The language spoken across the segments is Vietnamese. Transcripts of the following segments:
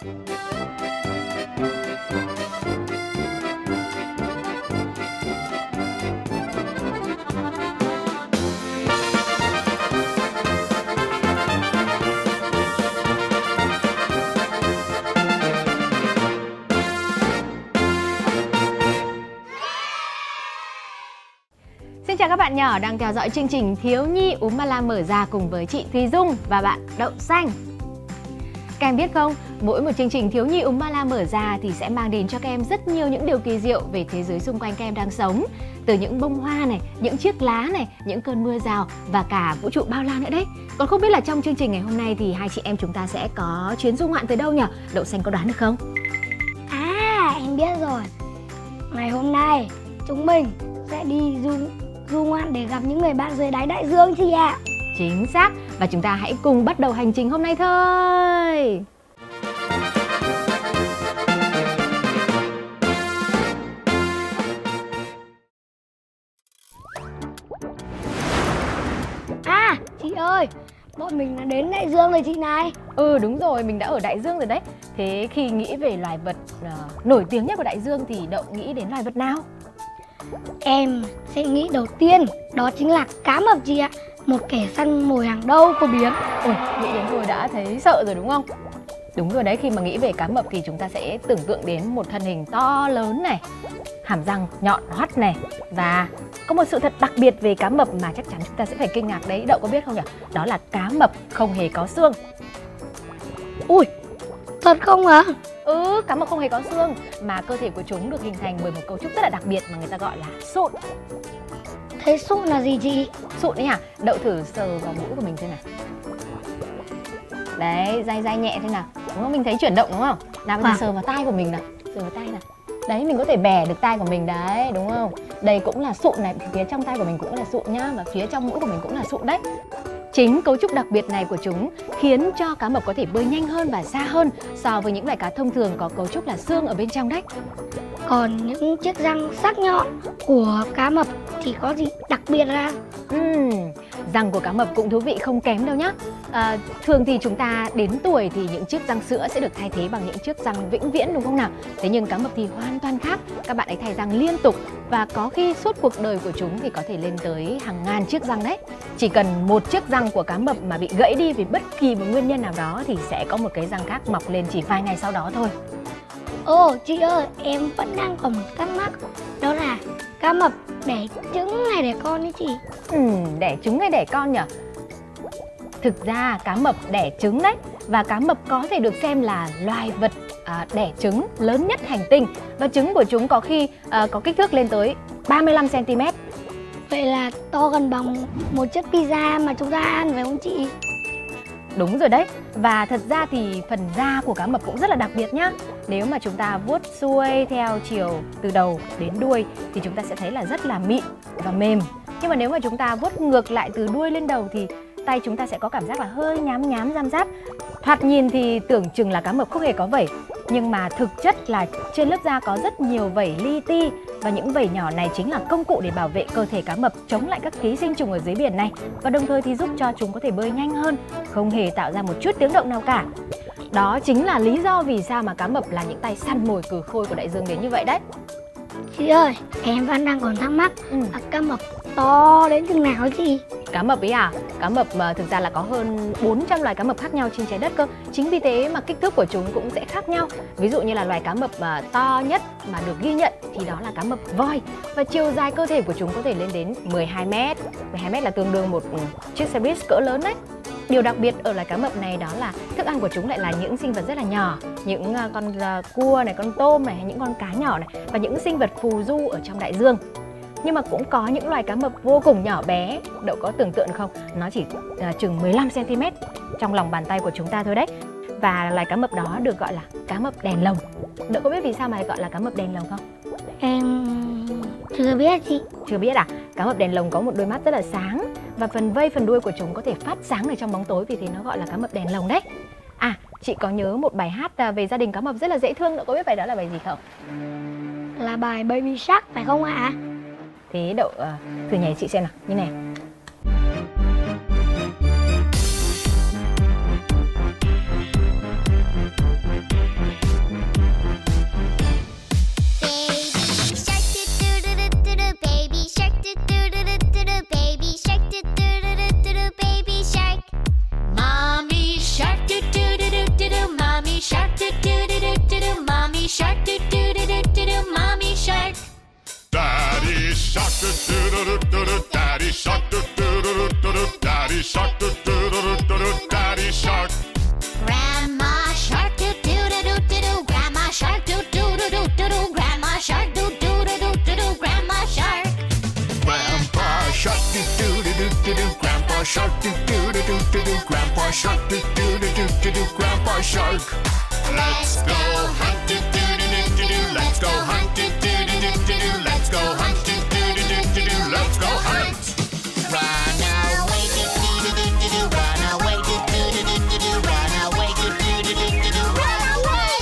Xin chào các bạn nhỏ đang theo dõi chương trình Thiếu Nhi Úm Ma La mở ra cùng với chị Thùy Dung và bạn Đậu Xanh. Các em biết không, mỗi một chương trình Thiếu Nhi Úm Ma La mở ra thì sẽ mang đến cho các em rất nhiều những điều kỳ diệu về thế giới xung quanh các em đang sống. Từ những bông hoa này, những chiếc lá này, những cơn mưa rào và cả vũ trụ bao la nữa đấy. Còn không biết là trong chương trình ngày hôm nay thì hai chị em chúng ta sẽ có chuyến du ngoạn tới đâu nhỉ? Đậu Xanh có đoán được không? À, em biết rồi. Ngày hôm nay chúng mình sẽ đi du ngoạn để gặp những người bạn dưới đáy đại dương chị ạ. Chính xác, và chúng ta hãy cùng bắt đầu hành trình hôm nay thôi. À, chị ơi, bọn mình đã đến đại dương rồi chị này. Ừ đúng rồi, mình đã ở đại dương rồi đấy. Thế khi nghĩ về loài vật nổi tiếng nhất của đại dương thì Đậu nghĩ đến loài vật nào? Em sẽ nghĩ đầu tiên đó chính là cá mập chị ạ. Một kẻ săn mồi hàng đầu của biển. Ôi, nghĩ đến thôi đã thấy sợ rồi đúng không? Đúng rồi đấy, khi mà nghĩ về cá mập thì chúng ta sẽ tưởng tượng đến một thân hình to lớn này, hàm răng nhọn hoắt này. Và có một sự thật đặc biệt về cá mập mà chắc chắn chúng ta sẽ phải kinh ngạc đấy. Đậu có biết không nhỉ? Đó là cá mập không hề có xương. Ui, thật không hả? Ừ, cá mập không hề có xương, mà cơ thể của chúng được hình thành bởi một cấu trúc rất là đặc biệt mà người ta gọi là sụn. Thế sụn là gì chị? Sụn ấy hả? Đậu thử sờ vào mũi của mình xem nào. Đấy, day nhẹ thế nào. Đúng không? Mình thấy chuyển động đúng không? Nào bây giờ sờ vào tai của mình nào. Sờ vào tai nào. Đấy, mình có thể bẻ được tai của mình đấy, đúng không? Đây cũng là sụn này, phía trong tai của mình cũng là sụn nhá. Và phía trong mũi của mình cũng là sụn đấy. Chính cấu trúc đặc biệt này của chúng khiến cho cá mập có thể bơi nhanh hơn và xa hơn so với những loài cá thông thường có cấu trúc là xương ở bên trong đấy. Còn những chiếc răng sắc nhọn của cá mập thì có gì đặc biệt ra? Răng của cá mập cũng thú vị không kém đâu nhá. Thường thì chúng ta đến tuổi thì những chiếc răng sữa sẽ được thay thế bằng những chiếc răng vĩnh viễn đúng không nào? Thế nhưng cá mập thì hoàn toàn khác. Các bạn ấy thay răng liên tục và có khi suốt cuộc đời của chúng thì có thể lên tới hàng ngàn chiếc răng đấy. Chỉ cần một chiếc răng của cá mập mà bị gãy đi vì bất kỳ một nguyên nhân nào đó thì sẽ có một cái răng khác mọc lên chỉ vài ngày sau đó thôi. Ồ chị ơi, em vẫn đang còn một thắc mắc. Đó là cá mập đẻ trứng hay đẻ con ấy chị? Đẻ trứng hay đẻ con nhỉ? Thực ra cá mập đẻ trứng đấy. Và cá mập có thể được xem là loài vật đẻ trứng lớn nhất hành tinh. Và trứng của chúng có khi có kích thước lên tới 35 cm. Vậy là to gần bằng một chiếc pizza mà chúng ta ăn phải không chị? Đúng rồi đấy. Và thật ra thì phần da của cá mập cũng rất là đặc biệt nhá. Nếu mà chúng ta vuốt xuôi theo chiều từ đầu đến đuôi thì chúng ta sẽ thấy là rất là mịn và mềm. Nhưng mà nếu mà chúng ta vuốt ngược lại từ đuôi lên đầu thì tay chúng ta sẽ có cảm giác là hơi nhám răm ráp. Thoạt nhìn thì tưởng chừng là cá mập không hề có vảy, nhưng mà thực chất là trên lớp da có rất nhiều vảy li ti. Và những vảy nhỏ này chính là công cụ để bảo vệ cơ thể cá mập chống lại các ký sinh trùng ở dưới biển này. Và đồng thời thì giúp cho chúng có thể bơi nhanh hơn, không hề tạo ra một chút tiếng động nào cả. Đó chính là lý do vì sao mà cá mập là những tay săn mồi cừ khôi của đại dương đến như vậy đấy. Chị ơi, em vẫn đang còn thắc mắc là cá mập to đến chừng nào chị? Cá mập ấy à? Cá mập thực ra là có hơn 400 loài cá mập khác nhau trên trái đất cơ. Chính vì thế mà kích thước của chúng cũng sẽ khác nhau. Ví dụ như là loài cá mập to nhất mà được ghi nhận thì đó là cá mập voi. Và chiều dài cơ thể của chúng có thể lên đến 12 m. 12 m là tương đương một chiếc xe buýt cỡ lớn đấy. Điều đặc biệt ở loài cá mập này đó là thức ăn của chúng lại là những sinh vật rất là nhỏ. Những con cua này, con tôm này, hay những con cá nhỏ này. Và những sinh vật phù du ở trong đại dương. Nhưng mà cũng có những loài cá mập vô cùng nhỏ bé. Đậu có tưởng tượng không? Nó chỉ chừng 15 cm trong lòng bàn tay của chúng ta thôi đấy. Và loài cá mập đó được gọi là cá mập đèn lồng. Đậu có biết vì sao mà lại gọi là cá mập đèn lồng không? Em chưa biết chị. Chưa biết à? Cá mập đèn lồng có một đôi mắt rất là sáng. Và phần vây, phần đuôi của chúng có thể phát sáng ở trong bóng tối. Vì thế nó gọi là cá mập đèn lồng đấy. À, chị có nhớ một bài hát về gia đình cá mập rất là dễ thương. Đậu có biết bài đó là bài gì không? Là bài Baby Shark phải không ạ? Thế Đậu thử nhảy chị xem nào, như này. Grandpa Shark, do do do do do do. Grandpa Shark. Let's go hunt, do do do do do do. Let's go hunt, do do do do do do. Let's go hunt, do do do do do do. Let's go hunt. Run away, do do do do do do. Run away, do do do do do do. Run away, do do do do do do. Run away.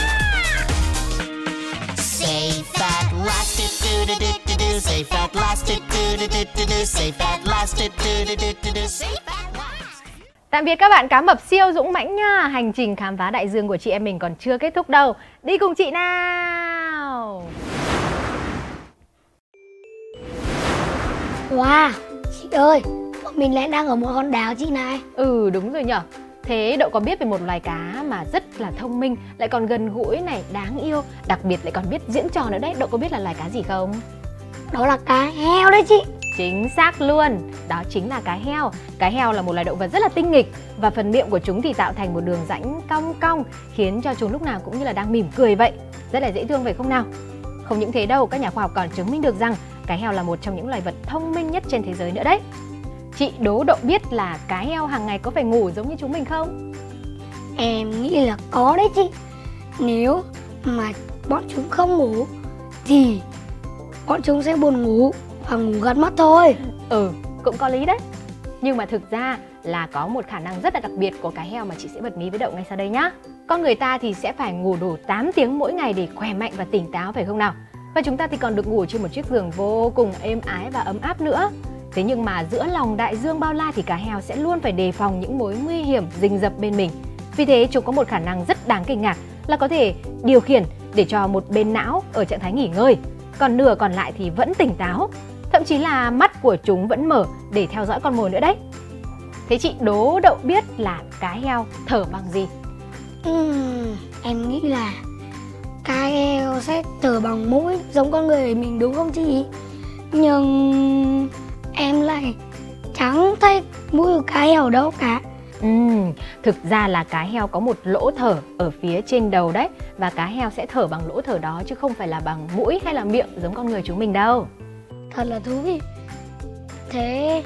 Safe at last, do do do do do do. Safe at last, do do do do do do. Safe at last, do do do do do do. Safe at last. Tạm biệt các bạn cá mập siêu dũng mãnh nha. Hành trình khám phá đại dương của chị em mình còn chưa kết thúc đâu. Đi cùng chị nào. Wow, chị ơi, bọn mình lại đang ở một hòn đảo chị này. Ừ, đúng rồi nhở. Thế Đậu có biết về một loài cá mà rất là thông minh, lại còn gần gũi này, đáng yêu, đặc biệt lại còn biết diễn trò nữa đấy. Đậu có biết là loài cá gì không? Đó là cá heo đấy chị. Chính xác luôn, đó chính là cá heo. Cá heo là một loài động vật rất là tinh nghịch, và phần miệng của chúng thì tạo thành một đường rãnh cong cong, khiến cho chúng lúc nào cũng như là đang mỉm cười vậy. Rất là dễ thương phải không nào? Không những thế đâu, các nhà khoa học còn chứng minh được rằng cá heo là một trong những loài vật thông minh nhất trên thế giới nữa đấy. Chị đố Đậu biết là cá heo hàng ngày có phải ngủ giống như chúng mình không? Em nghĩ là có đấy chị. Nếu mà bọn chúng không ngủ thì bọn chúng sẽ buồn ngủ và ngủ gật mắt thôi. Ừ, cũng có lý đấy. Nhưng mà thực ra là có một khả năng rất là đặc biệt của cá heo mà chị sẽ bật mí với Đậu ngay sau đây nhá. Con người ta thì sẽ phải ngủ đủ 8 tiếng mỗi ngày để khỏe mạnh và tỉnh táo phải không nào? Và chúng ta thì còn được ngủ trên một chiếc giường vô cùng êm ái và ấm áp nữa. Thế nhưng mà giữa lòng đại dương bao la thì cá heo sẽ luôn phải đề phòng những mối nguy hiểm rình rập bên mình. Vì thế chúng có một khả năng rất đáng kinh ngạc là có thể điều khiển để cho một bên não ở trạng thái nghỉ ngơi, còn nửa còn lại thì vẫn tỉnh táo. Thậm chí là mắt của chúng vẫn mở để theo dõi con mồi nữa đấy. Thế chị đố Đậu biết là cá heo thở bằng gì? Em nghĩ là cá heo sẽ thở bằng mũi giống con người mình đúng không chị? Nhưng em lại chẳng thấy mũi của cá heo đâu cả. Thực ra là cá heo có một lỗ thở ở phía trên đầu đấy. Và cá heo sẽ thở bằng lỗ thở đó chứ không phải là bằng mũi hay là miệng giống con người chúng mình đâu. Thật là thú vị. Thế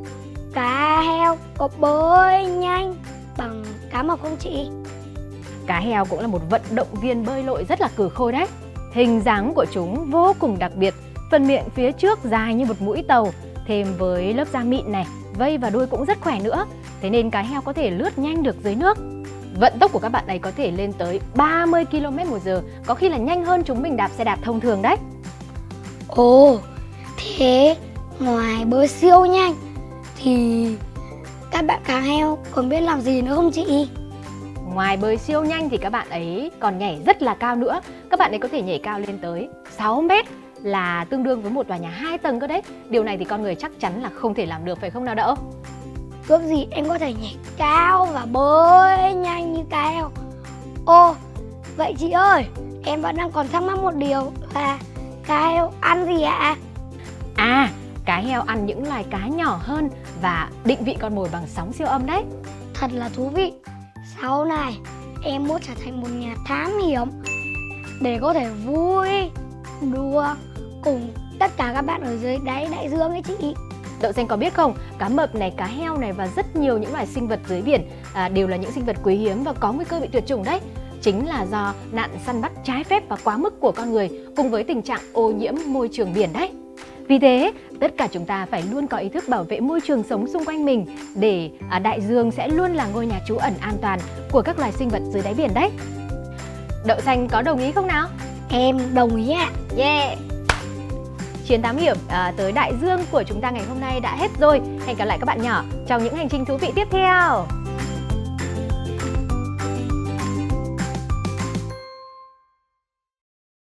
cá heo có bơi nhanh bằng cá mập không chị? Cá heo cũng là một vận động viên bơi lội rất là cừ khôi đấy. Hình dáng của chúng vô cùng đặc biệt. Phần miệng phía trước dài như một mũi tàu, thêm với lớp da mịn này, vây và đuôi cũng rất khỏe nữa. Thế nên cá heo có thể lướt nhanh được dưới nước. Vận tốc của các bạn ấy có thể lên tới 30 km/h, có khi là nhanh hơn chúng mình đạp xe đạp thông thường đấy. Ồ, thế ngoài bơi siêu nhanh thì các bạn cá heo còn biết làm gì nữa không chị? Ngoài bơi siêu nhanh thì các bạn ấy còn nhảy rất là cao nữa. Các bạn ấy có thể nhảy cao lên tới 6 mét, là tương đương với một tòa nhà 2 tầng cơ đấy. Điều này thì con người chắc chắn là không thể làm được phải không nào Đậu? Ước gì em có thể nhảy cao và bơi nhanh như cá heo. Ô, vậy chị ơi, em vẫn đang còn thắc mắc một điều là cá heo ăn gì ạ? Cá heo ăn những loài cá nhỏ hơn và định vị con mồi bằng sóng siêu âm đấy. Thật là thú vị. Sau này em muốn trở thành một nhà thám hiểm để có thể vui đùa cùng tất cả các bạn ở dưới đáy đại dương ấy chị. Đậu Xanh có biết không, cá mập này, cá heo này và rất nhiều những loài sinh vật dưới biển đều là những sinh vật quý hiếm và có nguy cơ bị tuyệt chủng đấy. Chính là do nạn săn bắt trái phép và quá mức của con người cùng với tình trạng ô nhiễm môi trường biển đấy. Vì thế, tất cả chúng ta phải luôn có ý thức bảo vệ môi trường sống xung quanh mình để đại dương sẽ luôn là ngôi nhà trú ẩn an toàn của các loài sinh vật dưới đáy biển đấy. Đậu Xanh có đồng ý không nào? Em đồng ý ạ. Yeah! Chuyến thám hiểm tới đại dương của chúng ta ngày hôm nay đã hết rồi. Hẹn gặp lại các bạn nhỏ trong những hành trình thú vị tiếp theo.